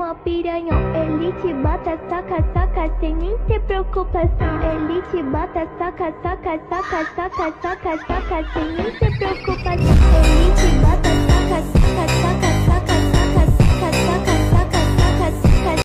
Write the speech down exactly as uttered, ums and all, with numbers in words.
mó piranhão. Ele te bota, saca, saca, sem nem ter preocupação. Ele te bota, saca, saca, saca, saca, saca, saca, sem nem ter preocupação. Ele te bota, saca, saca.